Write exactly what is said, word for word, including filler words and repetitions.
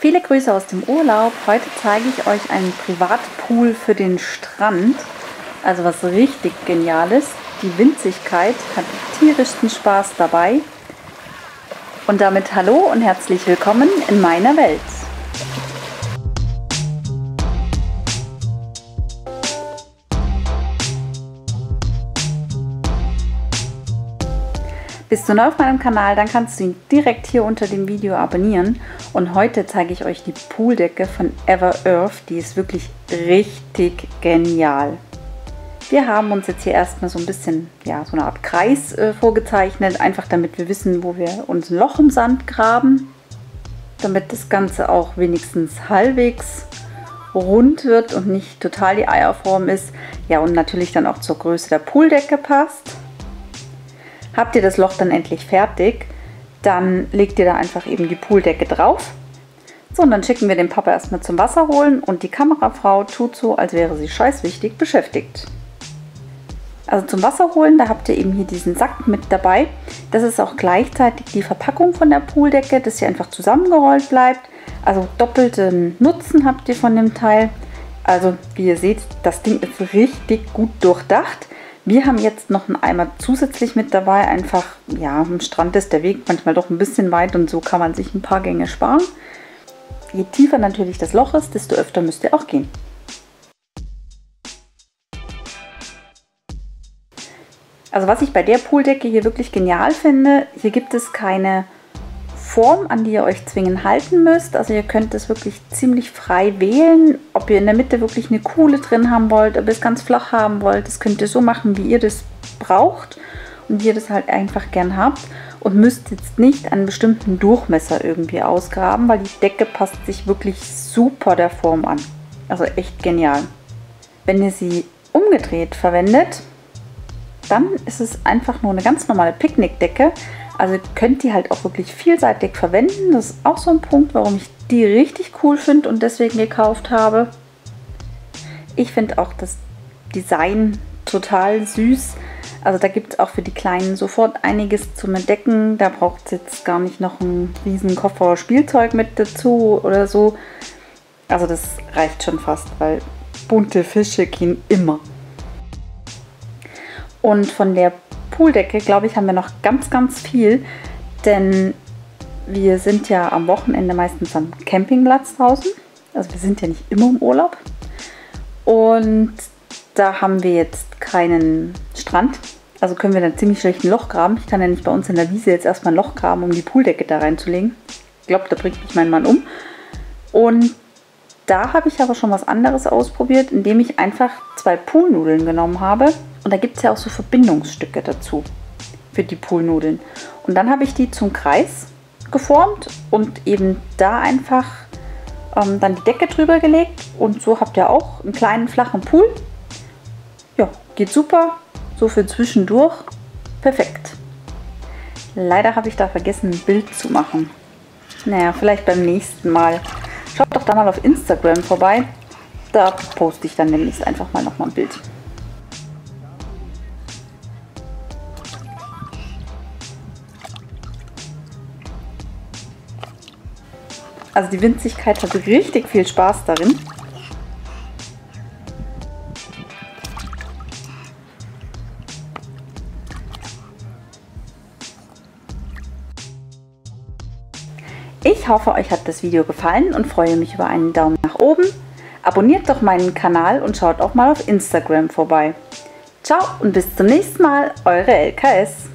Viele Grüße aus dem Urlaub. Heute zeige ich euch einen Privatpool für den Strand. Also was richtig Geniales. Die Winzigkeit hat tierischsten Spaß dabei. Und damit hallo und herzlich willkommen in meiner Welt. Bist du neu auf meinem Kanal, dann kannst du ihn direkt hier unter dem Video abonnieren. Und heute zeige ich euch die Pooldecke von Ever-Earth. Die ist wirklich richtig genial. Wir haben uns jetzt hier erstmal so ein bisschen, ja, so eine Art Kreis äh, vorgezeichnet. Einfach damit wir wissen, wo wir uns ein Loch im Sand graben. Damit das Ganze auch wenigstens halbwegs rund wird und nicht total die Eierform ist. Ja, und natürlich dann auch zur Größe der Pooldecke passt. Habt ihr das Loch dann endlich fertig, dann legt ihr da einfach eben die Pooldecke drauf. So, und dann schicken wir den Papa erstmal zum Wasser holen und die Kamerafrau tut so, als wäre sie scheißwichtig beschäftigt. Also zum Wasser holen, da habt ihr eben hier diesen Sack mit dabei. Das ist auch gleichzeitig die Verpackung von der Pooldecke, dass sie einfach zusammengerollt bleibt. Also doppelten Nutzen habt ihr von dem Teil. Also wie ihr seht, das Ding ist richtig gut durchdacht. Wir haben jetzt noch einen Eimer zusätzlich mit dabei, einfach, ja, am Strand ist der Weg manchmal doch ein bisschen weit und so kann man sich ein paar Gänge sparen. Je tiefer natürlich das Loch ist, desto öfter müsst ihr auch gehen. Also was ich bei der Pooldecke hier wirklich genial finde, hier gibt es keine Form, an die ihr euch zwingend halten müsst. Also ihr könnt es wirklich ziemlich frei wählen, ob ihr in der Mitte wirklich eine Kuhle drin haben wollt, ob ihr es ganz flach haben wollt. Das könnt ihr so machen, wie ihr das braucht und wie ihr das halt einfach gern habt. Und müsst jetzt nicht einen bestimmten Durchmesser irgendwie ausgraben, weil die Decke passt sich wirklich super der Form an. Also echt genial. Wenn ihr sie umgedreht verwendet, dann ist es einfach nur eine ganz normale Picknickdecke. Also könnt ihr halt auch wirklich vielseitig verwenden. Das ist auch so ein Punkt, warum ich die richtig cool finde und deswegen gekauft habe. Ich finde auch das Design total süß. Also da gibt es auch für die Kleinen sofort einiges zum Entdecken. Da braucht es jetzt gar nicht noch einen riesen Koffer Spielzeug mit dazu oder so. Also das reicht schon fast, weil bunte Fische gehen immer. Und von der Pooldecke, glaube ich, haben wir noch ganz, ganz viel, denn wir sind ja am Wochenende meistens am Campingplatz draußen. Also wir sind ja nicht immer im Urlaub. Und da haben wir jetzt keinen Strand. Also können wir dann ziemlich schlecht ein Loch graben. Ich kann ja nicht bei uns in der Wiese jetzt erstmal ein Loch graben, um die Pooldecke da reinzulegen. Ich glaube, da bringt mich mein Mann um. Und da habe ich aber schon was anderes ausprobiert, indem ich einfach zwei Poolnudeln genommen habe. Und da gibt es ja auch so Verbindungsstücke dazu für die Poolnudeln. Und dann habe ich die zum Kreis geformt und eben da einfach ähm, dann die Decke drüber gelegt. Und so habt ihr auch einen kleinen flachen Pool. Ja, geht super. So für zwischendurch. Perfekt. Leider habe ich da vergessen, ein Bild zu machen. Naja, vielleicht beim nächsten Mal. Schaut doch da mal auf Instagram vorbei. Da poste ich dann demnächst einfach mal nochmal ein Bild. Also die Winzigkeit hat richtig viel Spaß darin. Ich hoffe, euch hat das Video gefallen und freue mich über einen Daumen nach oben. Abonniert doch meinen Kanal und schaut auch mal auf Instagram vorbei. Ciao und bis zum nächsten Mal, eure L K S.